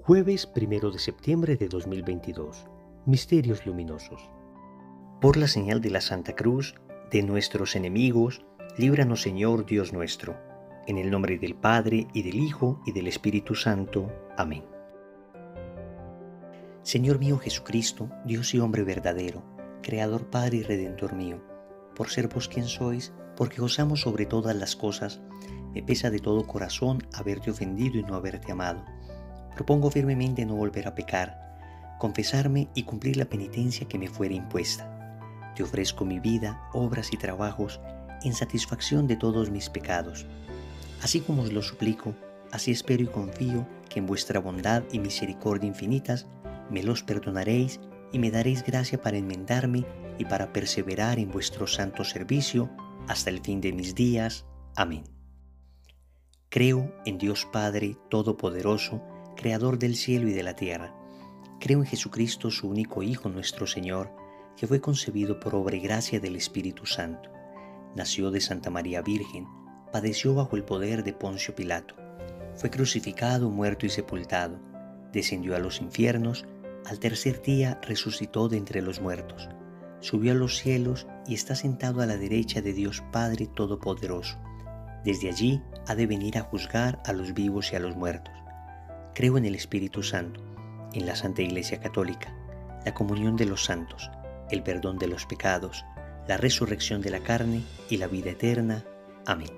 Jueves 1 de septiembre de 2022. Misterios luminosos. Por la señal de la Santa Cruz, de nuestros enemigos, líbranos Señor Dios nuestro. En el nombre del Padre, y del Hijo, y del Espíritu Santo. Amén. Señor mío Jesucristo, Dios y hombre verdadero, Creador, Padre y Redentor mío, por ser vos quien sois, porque os amo sobre todas las cosas, me pesa de todo corazón haberte ofendido y no haberte amado. Propongo firmemente no volver a pecar, confesarme y cumplir la penitencia que me fuera impuesta. Te ofrezco mi vida, obras y trabajos en satisfacción de todos mis pecados. Así como os lo suplico, así espero y confío que en vuestra bondad y misericordia infinitas me los perdonaréis y me daréis gracia para enmendarme y para perseverar en vuestro santo servicio hasta el fin de mis días. Amén. Creo en Dios Padre Todopoderoso, Creador del cielo y de la tierra. Creo en Jesucristo, su único Hijo, nuestro Señor, que fue concebido por obra y gracia del Espíritu Santo. Nació de Santa María Virgen, padeció bajo el poder de Poncio Pilato. Fue crucificado, muerto y sepultado. Descendió a los infiernos, al tercer día resucitó de entre los muertos. Subió a los cielos y está sentado a la derecha de Dios Padre Todopoderoso. Desde allí ha de venir a juzgar a los vivos y a los muertos. Creo en el Espíritu Santo, en la Santa Iglesia Católica, la comunión de los santos, el perdón de los pecados, la resurrección de la carne y la vida eterna. Amén.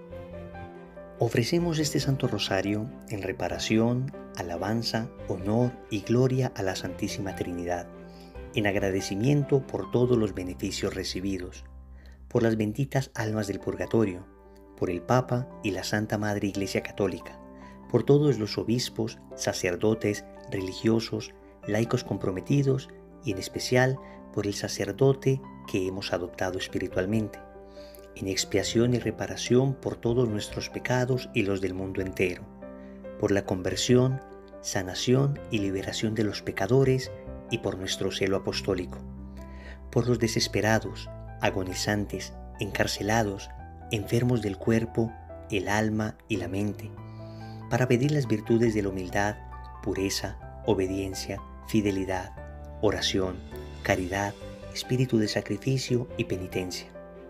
Ofrecemos este Santo Rosario en reparación, alabanza, honor y gloria a la Santísima Trinidad, en agradecimiento por todos los beneficios recibidos, por las benditas almas del purgatorio, por el Papa y la Santa Madre Iglesia Católica, por todos los obispos, sacerdotes, religiosos, laicos comprometidos y en especial por el sacerdote que hemos adoptado espiritualmente, en expiación y reparación por todos nuestros pecados y los del mundo entero, por la conversión, sanación y liberación de los pecadores y por nuestro celo apostólico, por los desesperados, agonizantes, encarcelados, enfermos del cuerpo, el alma y la mente, para pedir las virtudes de la humildad, pureza, obediencia, fidelidad, oración, caridad, espíritu de sacrificio y penitencia,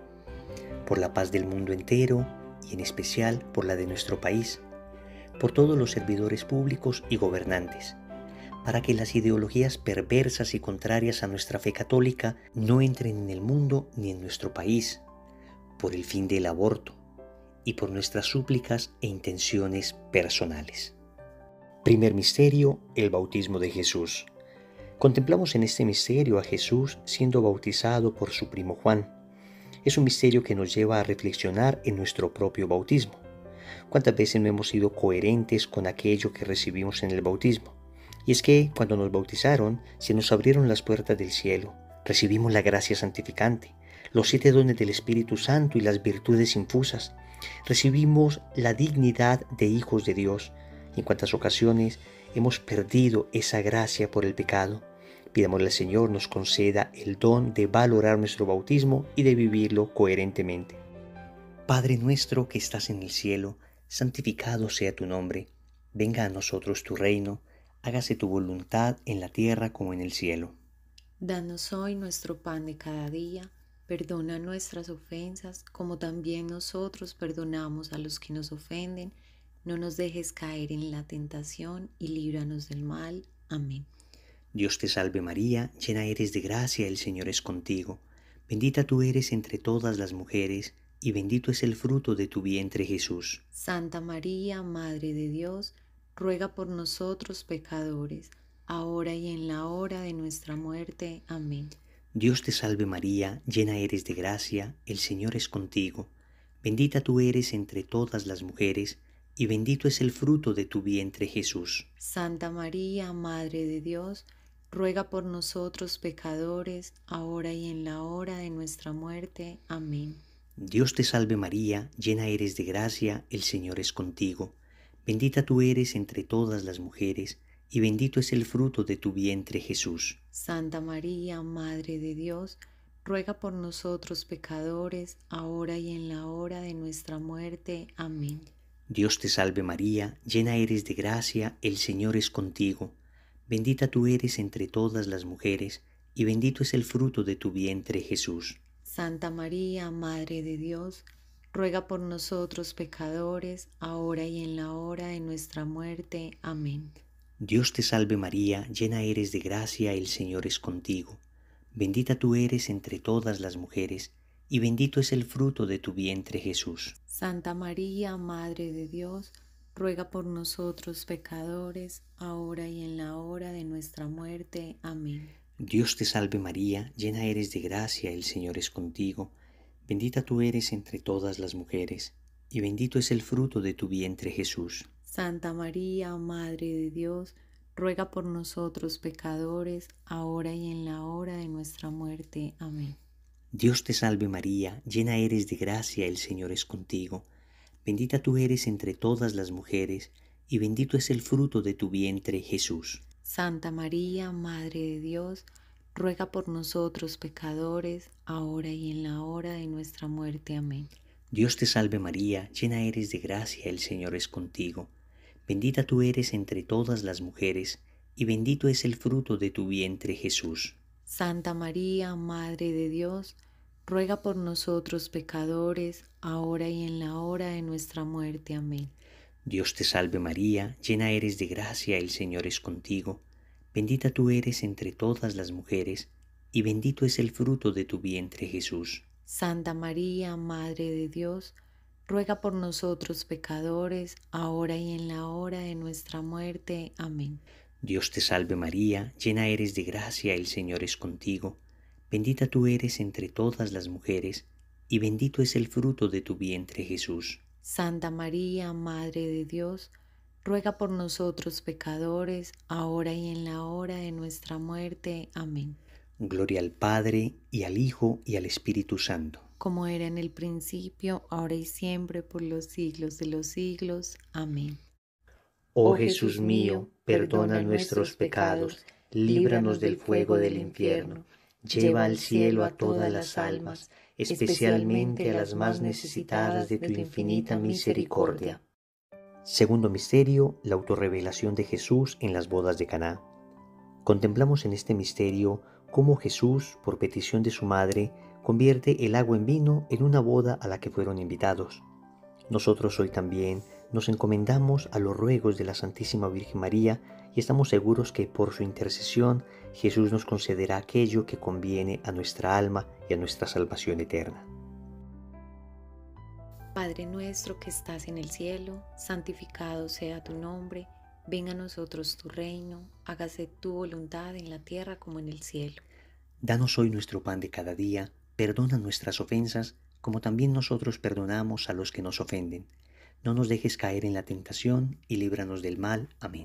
por la paz del mundo entero y en especial por la de nuestro país, por todos los servidores públicos y gobernantes, para que las ideologías perversas y contrarias a nuestra fe católica no entren en el mundo ni en nuestro país, por el fin del aborto y por nuestras súplicas e intenciones personales. Primer misterio, el bautismo de Jesús. Contemplamos en este misterio a Jesús siendo bautizado por su primo Juan. Es un misterio que nos lleva a reflexionar en nuestro propio bautismo. ¿Cuántas veces no hemos sido coherentes con aquello que recibimos en el bautismo? Y es que cuando nos bautizaron, se nos abrieron las puertas del cielo, recibimos la gracia santificante, los 7 dones del Espíritu Santo y las virtudes infusas. Recibimos la dignidad de hijos de Dios. Y en cuántas ocasiones hemos perdido esa gracia por el pecado. Pidámosle al Señor nos conceda el don de valorar nuestro bautismo y de vivirlo coherentemente. Padre nuestro que estás en el cielo, santificado sea tu nombre. Venga a nosotros tu reino, hágase tu voluntad en la tierra como en el cielo. Danos hoy nuestro pan de cada día. Perdona nuestras ofensas, como también nosotros perdonamos a los que nos ofenden. No nos dejes caer en la tentación y líbranos del mal. Amén. Dios te salve María, llena eres de gracia, el Señor es contigo. Bendita tú eres entre todas las mujeres, y bendito es el fruto de tu vientre Jesús. Santa María, Madre de Dios, ruega por nosotros pecadores, ahora y en la hora de nuestra muerte. Amén. Dios te salve María, llena eres de gracia, el Señor es contigo. Bendita tú eres entre todas las mujeres, y bendito es el fruto de tu vientre Jesús. Santa María, Madre de Dios, ruega por nosotros pecadores, ahora y en la hora de nuestra muerte. Amén. Dios te salve María, llena eres de gracia, el Señor es contigo. Bendita tú eres entre todas las mujeres, y bendito es el fruto de tu vientre Jesús. Santa María, Madre de Dios, ruega por nosotros pecadores, ahora y en la hora de nuestra muerte. Amén. Dios te salve María, llena eres de gracia, el Señor es contigo. Bendita tú eres entre todas las mujeres, y bendito es el fruto de tu vientre, Jesús. Santa María, Madre de Dios, ruega por nosotros pecadores, ahora y en la hora de nuestra muerte. Amén. Dios te salve María, llena eres de gracia, el Señor es contigo. Bendita tú eres entre todas las mujeres, y bendito es el fruto de tu vientre, Jesús. Santa María, Madre de Dios, ruega por nosotros pecadores, ahora y en la hora de nuestra muerte. Amén. Dios te salve María, llena eres de gracia, el Señor es contigo. Bendita tú eres entre todas las mujeres, y bendito es el fruto de tu vientre, Jesús. Santa María, Madre de Dios, ruega por nosotros pecadores, ahora y en la hora de nuestra muerte. Amén. Dios te salve María, llena eres de gracia, el Señor es contigo. Bendita tú eres entre todas las mujeres, y bendito es el fruto de tu vientre, Jesús. Santa María, Madre de Dios, ruega por nosotros pecadores, ahora y en la hora de nuestra muerte. Amén. Dios te salve María, llena eres de gracia, el Señor es contigo. Bendita tú eres entre todas las mujeres, y bendito es el fruto de tu vientre, Jesús. Santa María, Madre de Dios, ruega por nosotros pecadores, ahora y en la hora de nuestra muerte. Amén. Dios te salve María, llena eres de gracia, el Señor es contigo. Bendita tú eres entre todas las mujeres, y bendito es el fruto de tu vientre, Jesús. Santa María, Madre de Dios, ruega por nosotros pecadores, ahora y en la hora de nuestra muerte. Amén. Dios te salve María, llena eres de gracia, el Señor es contigo. Bendita tú eres entre todas las mujeres, y bendito es el fruto de tu vientre, Jesús. Santa María, Madre de Dios, ruega por nosotros pecadores, ahora y en la hora de nuestra muerte. Amén. Gloria al Padre, y al Hijo, y al Espíritu Santo. Como era en el principio, ahora y siempre, por los siglos de los siglos. Amén. Oh Jesús mío, perdona nuestros pecados, líbranos del fuego del infierno, lleva al cielo a todas las almas, especialmente a las más necesitadas de tu infinita misericordia. Segundo misterio, la autorrevelación de Jesús en las bodas de Caná. Contemplamos en este misterio cómo Jesús, por petición de su madre, convierte el agua en vino en una boda a la que fueron invitados. Nosotros hoy también nos encomendamos a los ruegos de la Santísima Virgen María y estamos seguros que por su intercesión Jesús nos concederá aquello que conviene a nuestra alma y a nuestra salvación eterna. Padre nuestro que estás en el cielo, santificado sea tu nombre, venga a nosotros tu reino, hágase tu voluntad en la tierra como en el cielo. Danos hoy nuestro pan de cada día, perdona nuestras ofensas, como también nosotros perdonamos a los que nos ofenden. No nos dejes caer en la tentación y líbranos del mal. Amén.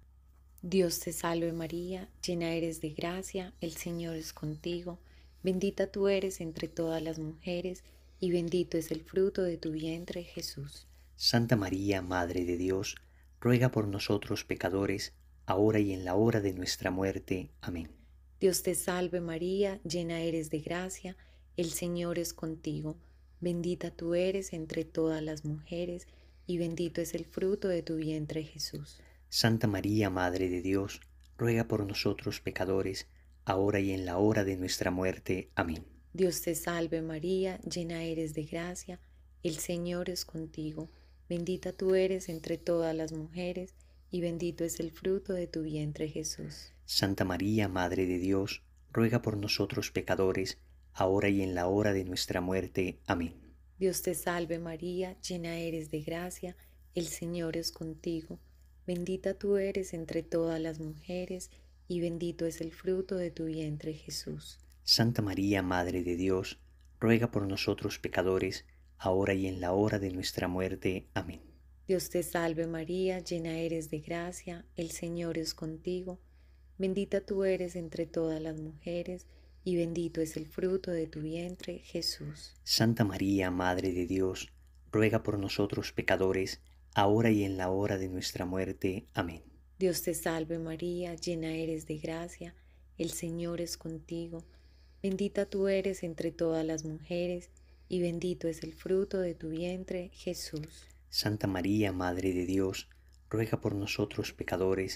Dios te salve María, llena eres de gracia, el Señor es contigo, bendita tú eres entre todas las mujeres, y bendito es el fruto de tu vientre, Jesús. Santa María, Madre de Dios, ruega por nosotros pecadores, ahora y en la hora de nuestra muerte. Amén. Dios te salve María, llena eres de gracia, el Señor es contigo, bendita tú eres entre todas las mujeres, y bendito es el fruto de tu vientre, Jesús. Santa María, Madre de Dios, ruega por nosotros pecadores, ahora y en la hora de nuestra muerte. Amén. Dios te salve María, llena eres de gracia, el Señor es contigo, bendita tú eres entre todas las mujeres, y bendito es el fruto de tu vientre, Jesús. Santa María, Madre de Dios, ruega por nosotros pecadores, ahora y en la hora de nuestra muerte. Amén. Dios te salve María, llena eres de gracia, el Señor es contigo, bendita tú eres entre todas las mujeres, y bendito es el fruto de tu vientre, Jesús. Santa María, Madre de Dios, ruega por nosotros pecadores, ahora y en la hora de nuestra muerte. Amén. Dios te salve María, llena eres de gracia, el Señor es contigo, bendita tú eres entre todas las mujeres, y bendito es el fruto de tu vientre, Jesús. Santa María, Madre de Dios, ruega por nosotros pecadores, ahora y en la hora de nuestra muerte. Amén. Dios te salve María, llena eres de gracia, el Señor es contigo, bendita tú eres entre todas las mujeres, y bendito es el fruto de tu vientre, Jesús. Santa María, Madre de Dios, ruega por nosotros pecadores,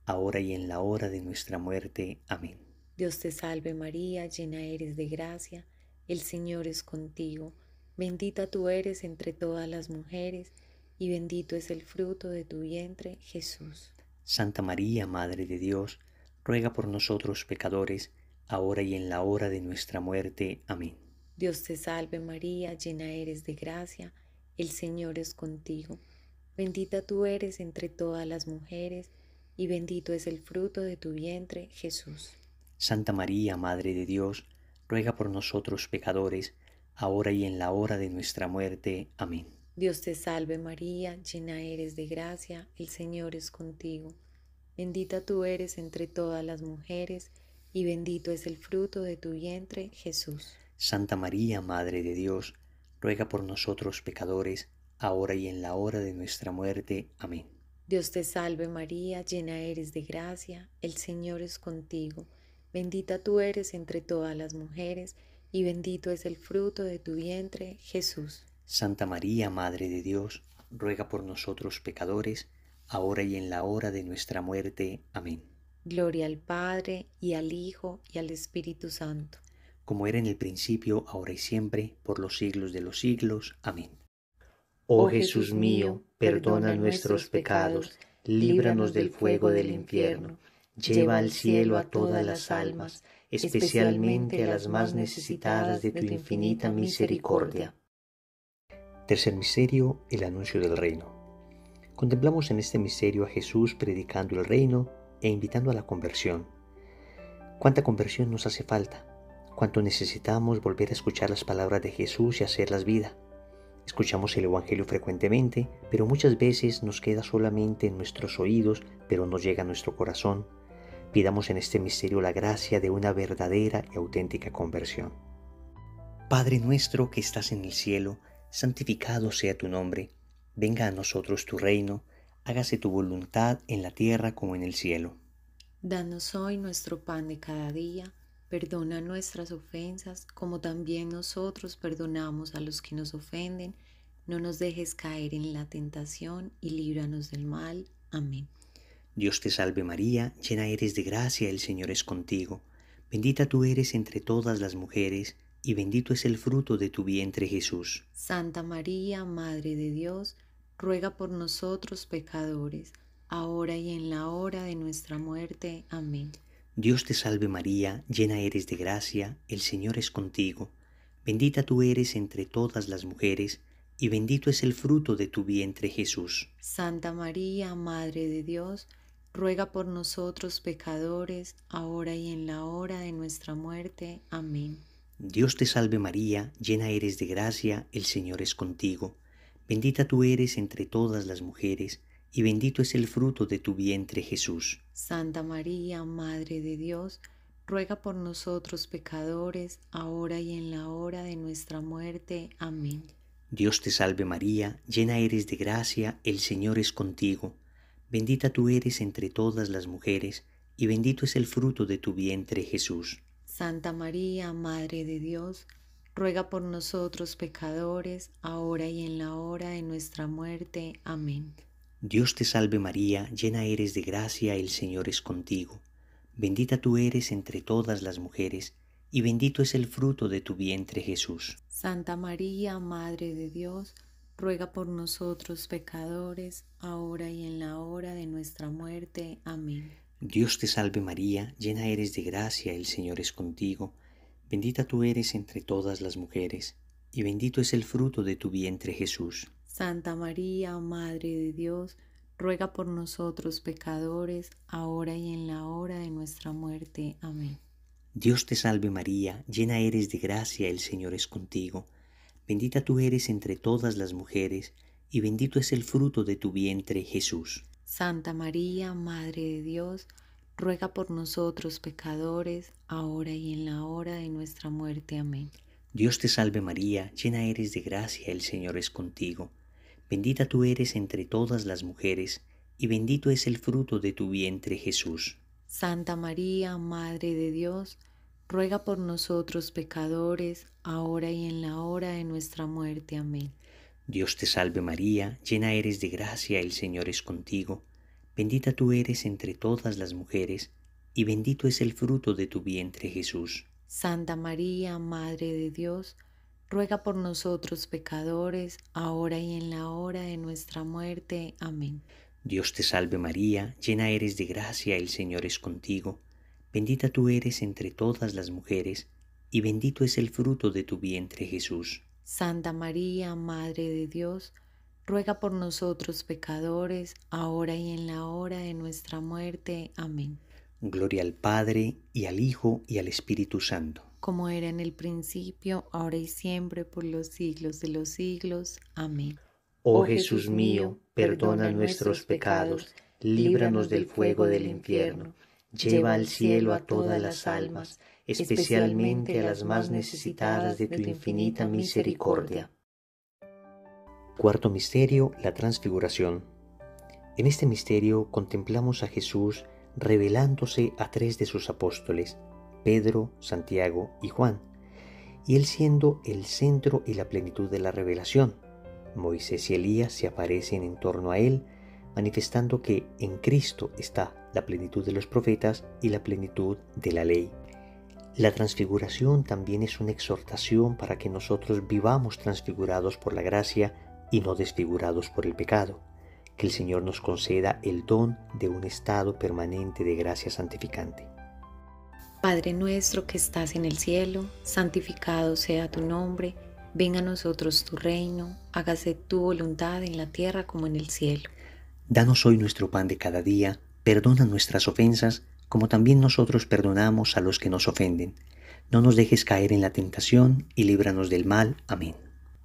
ahora y en la hora de nuestra muerte. Amén. Dios te salve María, llena eres de gracia, el Señor es contigo. Bendita tú eres entre todas las mujeres, y bendito es el fruto de tu vientre, Jesús. Santa María, Madre de Dios, ruega por nosotros pecadores, ahora y en la hora de nuestra muerte. Amén. Dios te salve María, llena eres de gracia, el Señor es contigo. Bendita tú eres entre todas las mujeres, y bendito es el fruto de tu vientre, Jesús. Santa María, Madre de Dios, ruega por nosotros pecadores, ahora y en la hora de nuestra muerte. Amén. Dios te salve María, llena eres de gracia, el Señor es contigo. Bendita tú eres entre todas las mujeres, y bendito es el fruto de tu vientre, Jesús. Santa María, Madre de Dios, ruega por nosotros pecadores, ahora y en la hora de nuestra muerte. Amén. Dios te salve María, llena eres de gracia, el Señor es contigo. Bendita tú eres entre todas las mujeres, y bendito es el fruto de tu vientre, Jesús. Santa María, Madre de Dios, ruega por nosotros pecadores, ahora y en la hora de nuestra muerte. Amén. Gloria al Padre, y al Hijo, y al Espíritu Santo. Como era en el principio, ahora y siempre, por los siglos de los siglos. Amén. Oh Jesús mío, perdona nuestros pecados, líbranos del fuego del infierno, lleva al cielo a todas las almas, especialmente a las más necesitadas de tu infinita misericordia. Tercer misterio, el anuncio del reino. Contemplamos en este misterio a Jesús predicando el reino e invitando a la conversión. ¿Cuánta conversión nos hace falta? ¿Cuánto necesitamos volver a escuchar las palabras de Jesús y hacerlas vida? Escuchamos el Evangelio frecuentemente, pero muchas veces nos queda solamente en nuestros oídos, pero no llega a nuestro corazón. Pidamos en este misterio la gracia de una verdadera y auténtica conversión. Padre nuestro que estás en el cielo, santificado sea tu nombre. Venga a nosotros tu reino, hágase tu voluntad en la tierra como en el cielo. Danos hoy nuestro pan de cada día. Perdona nuestras ofensas, como también nosotros perdonamos a los que nos ofenden. No nos dejes caer en la tentación y líbranos del mal. Amén. Dios te salve María, llena eres de gracia, el Señor es contigo. Bendita tú eres entre todas las mujeres, y bendito es el fruto de tu vientre Jesús. Santa María, Madre de Dios, ruega por nosotros pecadores, ahora y en la hora de nuestra muerte. Amén. Dios te salve María, llena eres de gracia, el Señor es contigo. Bendita tú eres entre todas las mujeres, y bendito es el fruto de tu vientre Jesús. Santa María, Madre de Dios, ruega por nosotros pecadores, ahora y en la hora de nuestra muerte. Amén. Dios te salve María, llena eres de gracia, el Señor es contigo. Bendita tú eres entre todas las mujeres, y bendito es el fruto de tu vientre Jesús. Santa María, Madre de Dios, ruega por nosotros pecadores, ahora y en la hora de nuestra muerte. Amén. Dios te salve María, llena eres de gracia, el Señor es contigo. Bendita tú eres entre todas las mujeres, y bendito es el fruto de tu vientre Jesús. Santa María, Madre de Dios, ruega por nosotros pecadores, ahora y en la hora de nuestra muerte. Amén. Dios te salve María, llena eres de gracia, el Señor es contigo. Bendita tú eres entre todas las mujeres, y bendito es el fruto de tu vientre Jesús. Santa María, Madre de Dios, ruega por nosotros pecadores, ahora y en la hora de nuestra muerte. Amén. Dios te salve María, llena eres de gracia, el Señor es contigo. Bendita tú eres entre todas las mujeres, y bendito es el fruto de tu vientre Jesús. Santa María, Madre de Dios, ruega por nosotros pecadores, ahora y en la hora de nuestra muerte. Amén. Dios te salve María, llena eres de gracia, el Señor es contigo. Bendita tú eres entre todas las mujeres, y bendito es el fruto de tu vientre Jesús. Santa María, Madre de Dios, ruega por nosotros pecadores, ahora y en la hora de nuestra muerte. Amén. Dios te salve María, llena eres de gracia, el Señor es contigo. Bendita tú eres entre todas las mujeres, y bendito es el fruto de tu vientre Jesús. Santa María, Madre de Dios, ruega por nosotros pecadores, ahora y en la hora de nuestra muerte. Amén. Dios te salve María, llena eres de gracia, el Señor es contigo. bendita tú eres entre todas las mujeres, y bendito es el fruto de tu vientre, Jesús. Santa María, Madre de Dios, ruega por nosotros pecadores, ahora y en la hora de nuestra muerte. Amén. Dios te salve María, llena eres de gracia, el Señor es contigo. Bendita tú eres entre todas las mujeres, y bendito es el fruto de tu vientre, Jesús. Santa María, Madre de Dios, ruega por nosotros pecadores, ahora y en la hora de nuestra muerte. Amén. Gloria al Padre, y al Hijo, y al Espíritu Santo. Como era en el principio, ahora y siempre, por los siglos de los siglos. Amén. Oh Jesús mío, perdona nuestros pecados, líbranos del fuego del infierno, lleva al cielo a todas las almas, especialmente a las más necesitadas de tu infinita misericordia. Cuarto misterio, la transfiguración. En este misterio contemplamos a Jesús revelándose a tres de sus apóstoles, Pedro, Santiago y Juan, y él siendo el centro y la plenitud de la revelación. Moisés y Elías se aparecen en torno a él, manifestando que en Cristo está la plenitud de los profetas y la plenitud de la ley. La transfiguración también es una exhortación para que nosotros vivamos transfigurados por la gracia y no desfigurados por el pecado. Que el Señor nos conceda el don de un estado permanente de gracia santificante. Padre nuestro que estás en el cielo, santificado sea tu nombre. Venga a nosotros tu reino, hágase tu voluntad en la tierra como en el cielo. Danos hoy nuestro pan de cada día, perdona nuestras ofensas, como también nosotros perdonamos a los que nos ofenden. No nos dejes caer en la tentación y líbranos del mal. Amén.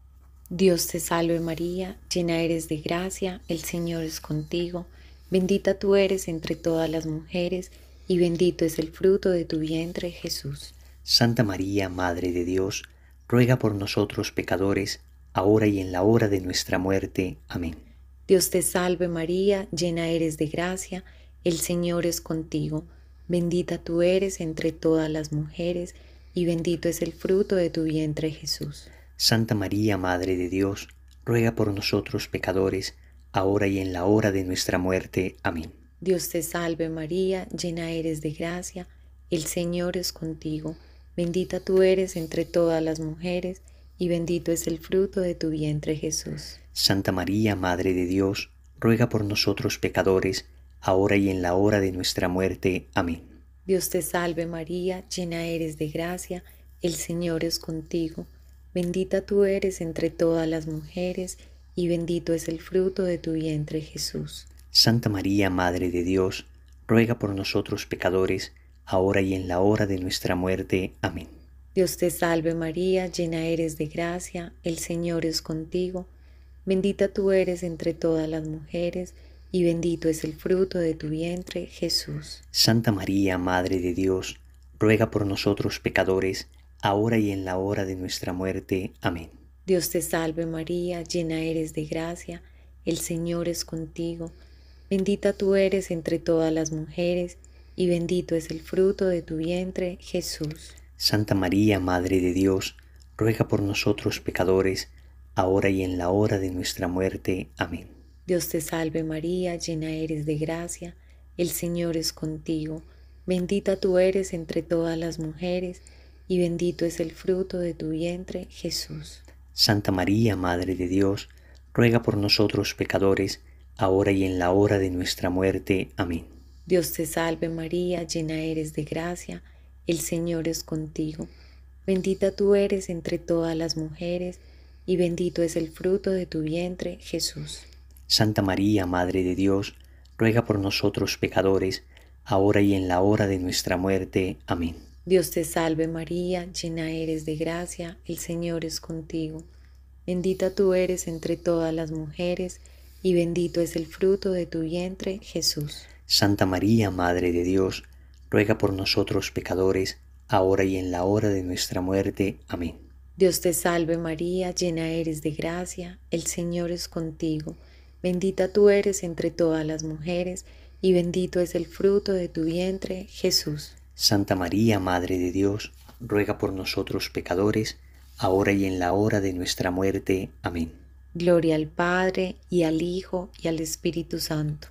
Dios te salve María, llena eres de gracia, el Señor es contigo. Bendita tú eres entre todas las mujeres, y bendito es el fruto de tu vientre, Jesús. Santa María, Madre de Dios, ruega por nosotros pecadores, ahora y en la hora de nuestra muerte. Amén. Dios te salve María, llena eres de gracia, el Señor es contigo. Bendita tú eres entre todas las mujeres, y bendito es el fruto de tu vientre, Jesús. Santa María, Madre de Dios, ruega por nosotros pecadores, ahora y en la hora de nuestra muerte. Amén. Dios te salve María, llena eres de gracia, el Señor es contigo. Bendita tú eres entre todas las mujeres, y bendito es el fruto de tu vientre, Jesús. Santa María, Madre de Dios, ruega por nosotros pecadores, ahora y en la hora de nuestra muerte. Amén. Dios te salve María, llena eres de gracia, el Señor es contigo. Bendita tú eres entre todas las mujeres, y bendito es el fruto de tu vientre, Jesús. Santa María, Madre de Dios, ruega por nosotros pecadores, ahora y en la hora de nuestra muerte. Amén. Dios te salve María, llena eres de gracia, el Señor es contigo. Bendita tú eres entre todas las mujeres, y bendito es el fruto de tu vientre, Jesús. Santa María, Madre de Dios, ruega por nosotros pecadores, ahora y en la hora de nuestra muerte. Amén. Dios te salve María, llena eres de gracia, el Señor es contigo. Bendita tú eres entre todas las mujeres, y bendito es el fruto de tu vientre, Jesús. Santa María, Madre de Dios, ruega por nosotros pecadores, ahora y en la hora de nuestra muerte. Amén. Dios te salve María, llena eres de gracia, el Señor es contigo. Bendita tú eres entre todas las mujeres, y bendito es el fruto de tu vientre, Jesús. Santa María, Madre de Dios, ruega por nosotros pecadores, ahora y en la hora de nuestra muerte. Amén. Dios te salve María, llena eres de gracia, el Señor es contigo. Bendita tú eres entre todas las mujeres, y bendito es el fruto de tu vientre, Jesús. Santa María, Madre de Dios, ruega por nosotros pecadores, ahora y en la hora de nuestra muerte. Amén. Dios te salve María, llena eres de gracia, el Señor es contigo. Bendita tú eres entre todas las mujeres, y bendito es el fruto de tu vientre, Jesús. Santa María, Madre de Dios, ruega por nosotros pecadores, ahora y en la hora de nuestra muerte. Amén. Dios te salve María, llena eres de gracia, el Señor es contigo. Bendita tú eres entre todas las mujeres, y bendito es el fruto de tu vientre, Jesús. Santa María, Madre de Dios, ruega por nosotros pecadores, ahora y en la hora de nuestra muerte. Amén. Gloria al Padre, y al Hijo, y al Espíritu Santo.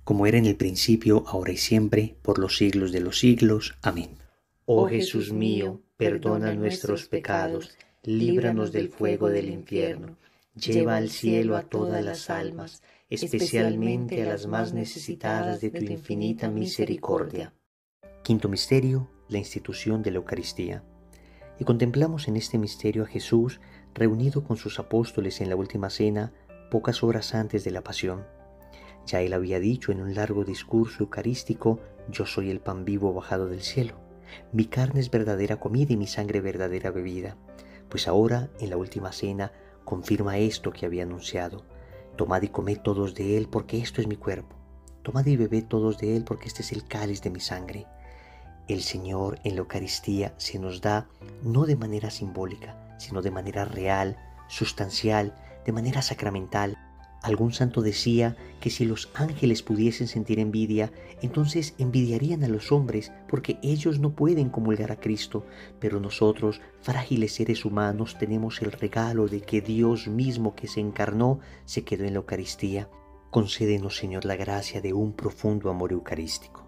como era en el principio, ahora y siempre, por los siglos de los siglos. Amén. Oh Jesús mío, perdona nuestros pecados, líbranos del fuego del infierno, lleva al cielo a todas las almas, especialmente a las más necesitadas de tu infinita misericordia. Quinto misterio, la institución de la Eucaristía. Y contemplamos en este misterio a Jesús reunido con sus apóstoles en la última cena, pocas horas antes de la pasión. Ya él había dicho en un largo discurso eucarístico: yo soy el pan vivo bajado del cielo. Mi carne es verdadera comida y mi sangre verdadera bebida. Pues ahora, en la última cena, confirma esto que había anunciado: tomad y comed todos de él, porque esto es mi cuerpo. Tomad y bebed todos de él, porque este es el cáliz de mi sangre. El Señor en la Eucaristía se nos da no de manera simbólica, sino de manera real, sustancial, de manera sacramental. Algún santo decía que si los ángeles pudiesen sentir envidia, entonces envidiarían a los hombres, porque ellos no pueden comulgar a Cristo, pero nosotros, frágiles seres humanos, tenemos el regalo de que Dios mismo, que se encarnó, se quedó en la Eucaristía. Concédenos, Señor, la gracia de un profundo amor eucarístico.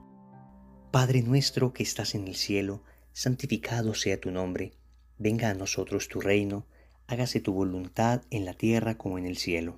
Padre nuestro que estás en el cielo, santificado sea tu nombre. Venga a nosotros tu reino, hágase tu voluntad en la tierra como en el cielo.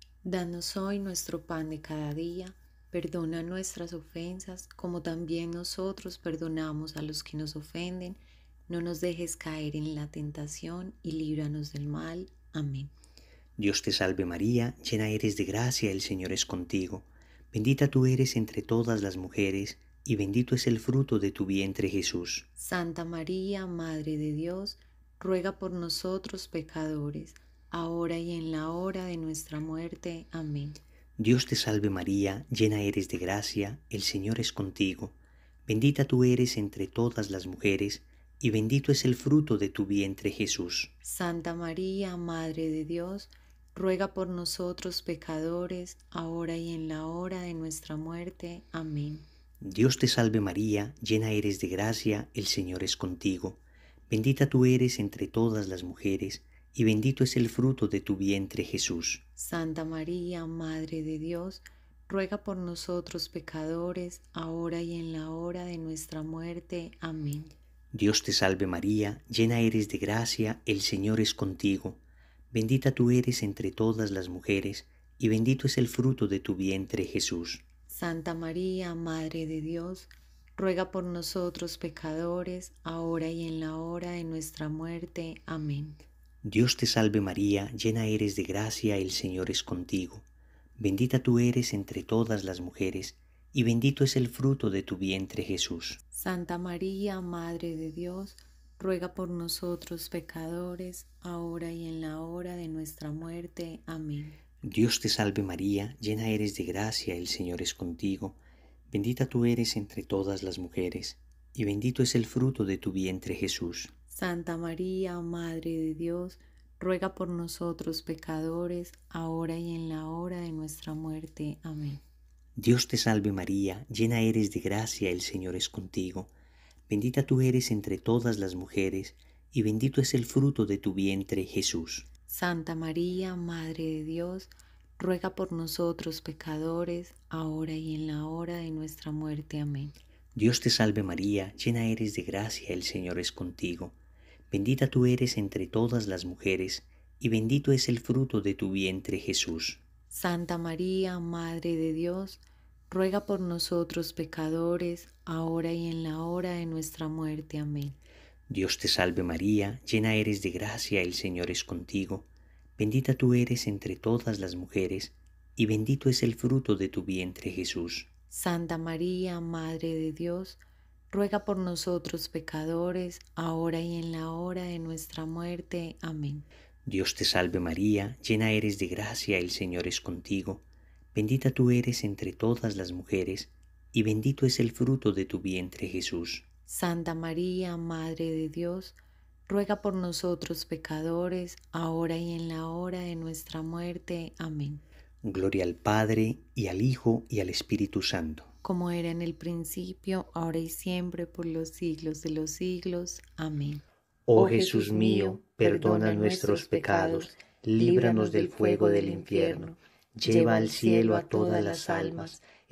Danos hoy nuestro pan de cada día, perdona nuestras ofensas, como también nosotros perdonamos a los que nos ofenden. No nos dejes caer en la tentación y líbranos del mal. Amén. Dios te salve María, llena eres de gracia, el Señor es contigo. Bendita tú eres entre todas las mujeres, y bendito es el fruto de tu vientre Jesús. Santa María, Madre de Dios, ruega por nosotros pecadores, ahora y en la hora de nuestra muerte. Amén. Dios te salve María, llena eres de gracia, el Señor es contigo. Bendita tú eres entre todas las mujeres, y bendito es el fruto de tu vientre Jesús. Santa María, Madre de Dios, ruega por nosotros pecadores, ahora y en la hora de nuestra muerte. Amén. Dios te salve María, llena eres de gracia, el Señor es contigo. Bendita tú eres entre todas las mujeres, y bendito es el fruto de tu vientre Jesús. Santa María, Madre de Dios, ruega por nosotros pecadores, ahora y en la hora de nuestra muerte. Amén. Dios te salve María, llena eres de gracia, el Señor es contigo. Bendita tú eres entre todas las mujeres, y bendito es el fruto de tu vientre Jesús. Santa María, Madre de Dios, ruega por nosotros pecadores, ahora y en la hora de nuestra muerte. Amén. Dios te salve María, llena eres de gracia, el Señor es contigo. Bendita tú eres entre todas las mujeres, y bendito es el fruto de tu vientre Jesús. Santa María, Madre de Dios, ruega por nosotros pecadores, ahora y en la hora de nuestra muerte. Amén. Dios te salve María, llena eres de gracia, el Señor es contigo. Bendita tú eres entre todas las mujeres, y bendito es el fruto de tu vientre Jesús. Santa María, Madre de Dios, ruega por nosotros pecadores, ahora y en la hora de nuestra muerte. Amén. Dios te salve María, llena eres de gracia, el Señor es contigo. Bendita tú eres entre todas las mujeres, y bendito es el fruto de tu vientre Jesús. Santa María, Madre de Dios, ruega por nosotros pecadores, ahora y en la hora de nuestra muerte. Amén. Dios te salve María, llena eres de gracia, el Señor es contigo. Bendita tú eres entre todas las mujeres, y bendito es el fruto de tu vientre Jesús. Santa María, Madre de Dios, ruega por nosotros pecadores, ahora y en la hora de nuestra muerte. Amén. Dios te salve María, llena eres de gracia, el Señor es contigo. Bendita tú eres entre todas las mujeres, y bendito es el fruto de tu vientre Jesús. Santa María, Madre de Dios, ruega por nosotros pecadores, ahora y en la hora de nuestra muerte. Amén. Dios te salve María, llena eres de gracia, el Señor es contigo. Bendita tú eres entre todas las mujeres, y bendito es el fruto de tu vientre Jesús. Santa María, Madre de Dios, ruega por nosotros pecadores, ahora y en la hora de nuestra muerte. Amén. Gloria al Padre, y al Hijo, y al Espíritu Santo. Como era en el principio, ahora y siempre, por los siglos de los siglos. Amén. Oh Jesús mío, perdona nuestros pecados, líbranos del fuego del infierno, lleva al cielo a todas las almas,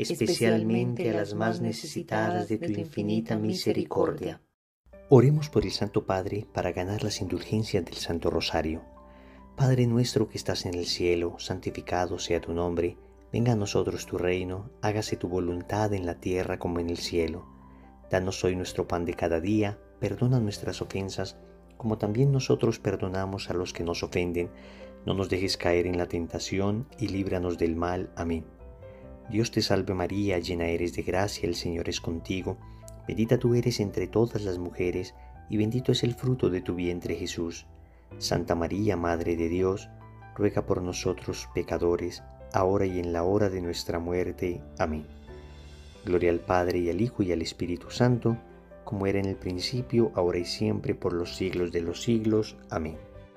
especialmente a las más necesitadas de tu infinita misericordia. Oremos por el Santo Padre para ganar las indulgencias del Santo Rosario. Padre nuestro que estás en el cielo, santificado sea tu nombre. Venga a nosotros tu reino, hágase tu voluntad en la tierra como en el cielo. Danos hoy nuestro pan de cada día, perdona nuestras ofensas, como también nosotros perdonamos a los que nos ofenden. No nos dejes caer en la tentación y líbranos del mal. Amén. Dios te salve María, llena eres de gracia, el Señor es contigo. Bendita tú eres entre todas las mujeres, y bendito es el fruto de tu vientre Jesús. Santa María, Madre de Dios, ruega por nosotros pecadores, ahora y en la hora de nuestra muerte. Amén. Gloria al Padre, y al Hijo, y al Espíritu Santo, como era en el principio, ahora y siempre, por los siglos de los siglos. Amén.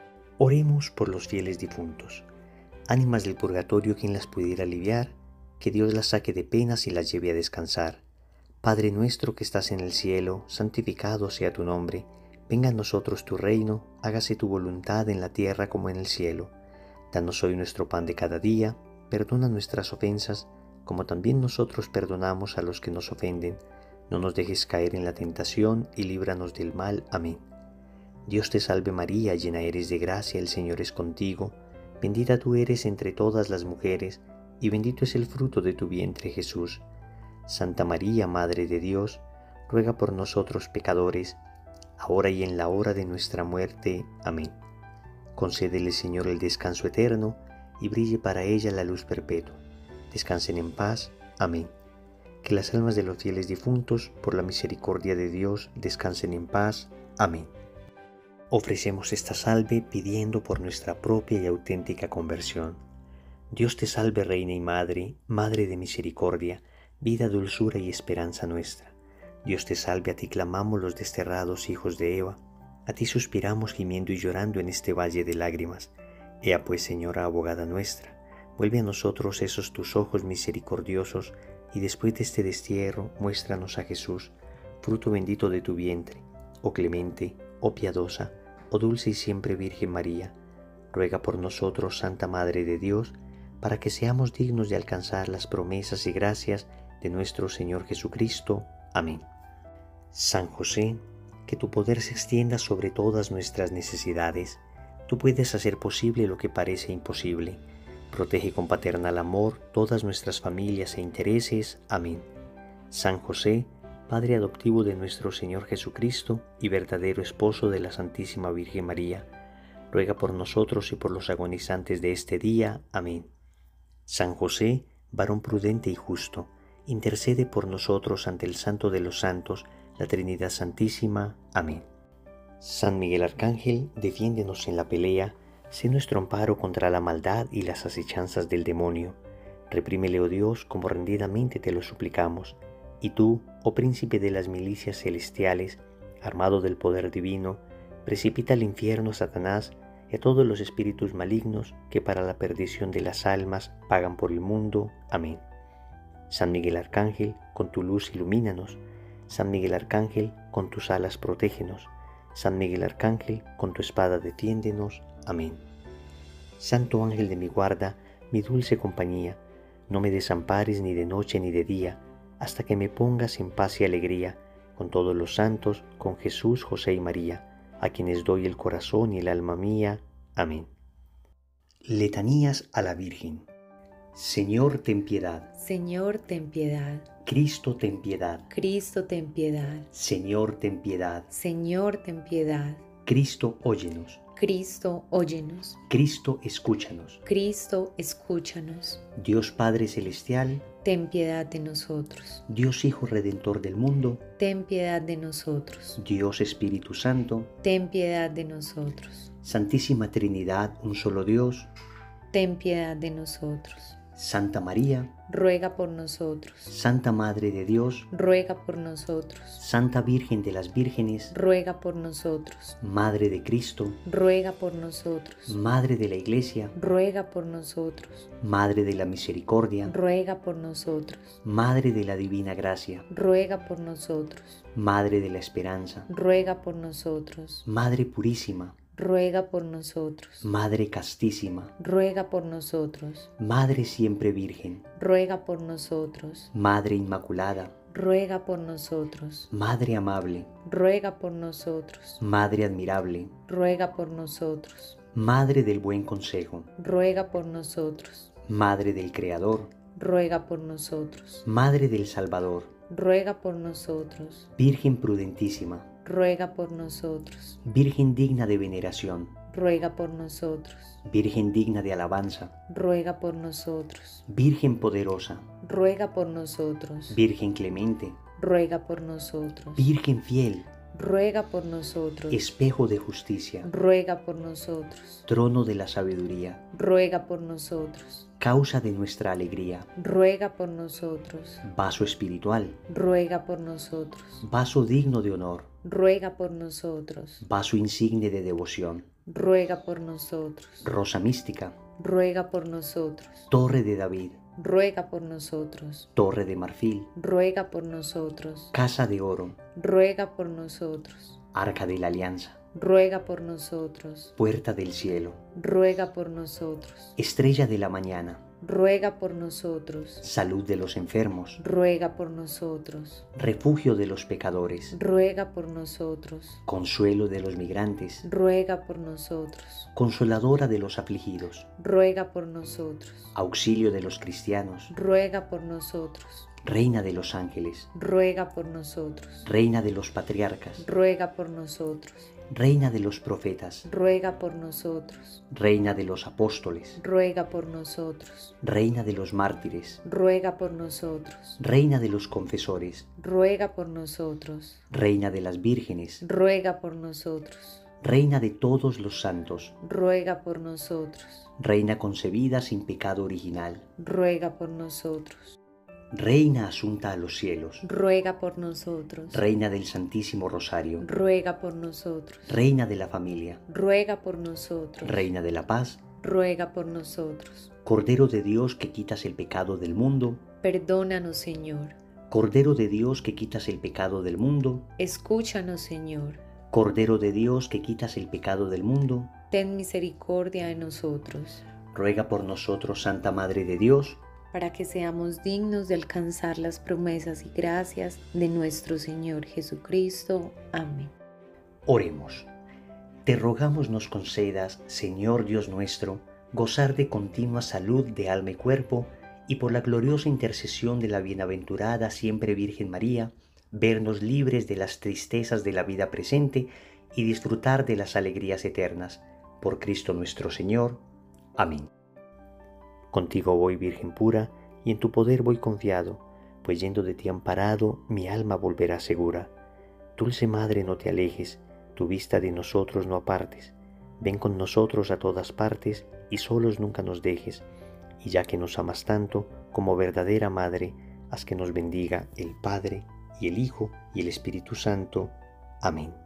Oremos por los fieles difuntos. Ánimas del purgatorio, quien las pudiera aliviar, que Dios las saque de penas y las lleve a descansar. Padre nuestro que estás en el cielo, santificado sea tu nombre. Venga a nosotros tu reino, hágase tu voluntad en la tierra como en el cielo. Danos hoy nuestro pan de cada día, perdona nuestras ofensas, como también nosotros perdonamos a los que nos ofenden. No nos dejes caer en la tentación y líbranos del mal. Amén. Dios te salve María, llena eres de gracia, el Señor es contigo. Bendita tú eres entre todas las mujeres, y bendito es el fruto de tu vientre Jesús. Santa María, Madre de Dios, ruega por nosotros pecadores, ahora y en la hora de nuestra muerte. Amén. Concédele, Señor, el descanso eterno, y brille para ella la luz perpetua. Descansen en paz. Amén. Que las almas de los fieles difuntos, por la misericordia de Dios, descansen en paz. Amén. Ofrecemos esta salve pidiendo por nuestra propia y auténtica conversión. Dios te salve, Reina y Madre, Madre de misericordia, vida, dulzura y esperanza nuestra. Dios te salve, a ti clamamos los desterrados hijos de Eva, a ti suspiramos gimiendo y llorando en este valle de lágrimas. Ea pues, Señora, abogada nuestra, vuelve a nosotros esos tus ojos misericordiosos, y después de este destierro, muéstranos a Jesús, fruto bendito de tu vientre. Oh clemente, oh piadosa, oh dulce y siempre Virgen María, ruega por nosotros, Santa Madre de Dios, para que seamos dignos de alcanzar las promesas y gracias de nuestro Señor Jesucristo. Amén. San José, que tu poder se extienda sobre todas nuestras necesidades. Tú puedes hacer posible lo que parece imposible. Protege con paternal amor todas nuestras familias e intereses. Amén. San José, Padre adoptivo de nuestro Señor Jesucristo y verdadero esposo de la Santísima Virgen María, ruega por nosotros y por los agonizantes de este día. Amén. San José, varón prudente y justo, intercede por nosotros ante el Santo de los Santos, la Trinidad Santísima. Amén. San Miguel Arcángel, defiéndenos en la pelea, sé nuestro amparo contra la maldad y las acechanzas del demonio. Reprímele, oh Dios, como rendidamente te lo suplicamos. Y tú, oh príncipe de las milicias celestiales, armado del poder divino, precipita al infierno a Satanás y a todos los espíritus malignos que para la perdición de las almas pagan por el mundo. Amén. San Miguel Arcángel, con tu luz ilumínanos. San Miguel Arcángel, con tus alas protégenos. San Miguel Arcángel, con tu espada defiéndenos. Amén. Santo ángel de mi guarda, mi dulce compañía, no me desampares ni de noche ni de día, hasta que me pongas en paz y alegría, con todos los santos, con Jesús, José y María, a quienes doy el corazón y el alma mía. Amén. Letanías a la Virgen. Señor, ten piedad. Señor, ten piedad. Cristo, ten piedad. Cristo, ten piedad. Señor, ten piedad. Señor, ten piedad. Cristo, óyenos. Cristo, óyenos. Cristo, escúchanos. Cristo, escúchanos. Dios Padre Celestial, ten piedad de nosotros. Dios Hijo Redentor del mundo, ten piedad de nosotros. Dios Espíritu Santo, ten piedad de nosotros. Santísima Trinidad, un solo Dios, ten piedad de nosotros. Santa María, ruega por nosotros. Santa Madre de Dios, ruega por nosotros. Santa Virgen de las Vírgenes, ruega por nosotros. Madre de Cristo, ruega por nosotros. Madre de la Iglesia, ruega por nosotros. Madre de la Misericordia, ruega por nosotros. Madre de la Divina Gracia, ruega por nosotros. Madre de la Esperanza, ruega por nosotros. Madre Purísima, ruega por nosotros. Madre castísima, Ruega por nosotros. Madre siempre virgen, Ruega por nosotros. Madre inmaculada, Ruega por nosotros. Madre amable, Ruega por nosotros. Madre admirable, Ruega por nosotros. Madre del buen consejo, Ruega por nosotros. Madre del Creador, Ruega por nosotros. Madre del Salvador, Ruega por nosotros. Virgen prudentísima, Ruega por nosotros. Virgen digna de veneración, Ruega por nosotros. Virgen digna de alabanza, Ruega por nosotros. Virgen poderosa, Ruega por nosotros. Virgen clemente, Ruega por nosotros. Virgen fiel, Ruega por nosotros. espejo de justicia, Ruega por nosotros. trono de la sabiduría, Ruega por nosotros. causa de nuestra alegría, Ruega por nosotros. vaso espiritual, Ruega por nosotros. vaso digno de honor, Ruega por nosotros. vaso insigne de devoción, Ruega por nosotros. rosa mística, Ruega por nosotros. torre de David, Ruega por nosotros. torre de marfil, Ruega por nosotros. casa de oro, Ruega por nosotros. arca de la alianza, Ruega por nosotros. puerta del cielo, Ruega por nosotros. estrella de la mañana, Ruega por nosotros. salud de los enfermos, Ruega por nosotros. refugio de los pecadores, Ruega por nosotros. consuelo de los migrantes, Ruega por nosotros. consoladora de los afligidos, Ruega por nosotros. auxilio de los cristianos, Ruega por nosotros. reina de los ángeles, Ruega por nosotros. reina de los patriarcas, Ruega por nosotros. reina de los profetas, Ruega por nosotros. reina de los apóstoles, Ruega por nosotros. reina de los mártires, Ruega por nosotros. reina de los confesores, Ruega por nosotros. reina de las vírgenes, Ruega por nosotros. reina de todos los santos, Ruega por nosotros. reina concebida sin pecado original, Ruega por nosotros. reina asunta a los cielos, Ruega por nosotros. reina del Santísimo Rosario, Ruega por nosotros. reina de la familia, Ruega por nosotros. reina de la paz, Ruega por nosotros. Cordero de Dios que quitas el pecado del mundo, Perdónanos, Señor. Cordero de Dios que quitas el pecado del mundo, Escúchanos, Señor. Cordero de Dios que quitas el pecado del mundo, Ten misericordia de nosotros, ruega por nosotros, Santa Madre de Dios, para que seamos dignos de alcanzar las promesas y gracias de nuestro Señor Jesucristo. Amén. oremos. Te rogamos nos concedas, Señor Dios nuestro, gozar de continua salud de alma y cuerpo, y por la gloriosa intercesión de la bienaventurada siempre Virgen María, vernos libres de las tristezas de la vida presente y disfrutar de las alegrías eternas. Por Cristo nuestro Señor. Amén. Contigo voy, Virgen pura, y en tu poder voy confiado, pues yendo de ti amparado, mi alma volverá segura. Dulce Madre, no te alejes, tu vista de nosotros no apartes. Ven con nosotros a todas partes, y solos nunca nos dejes. Y ya que nos amas tanto, como verdadera Madre, haz que nos bendiga el Padre, y el Hijo, y el Espíritu Santo. Amén.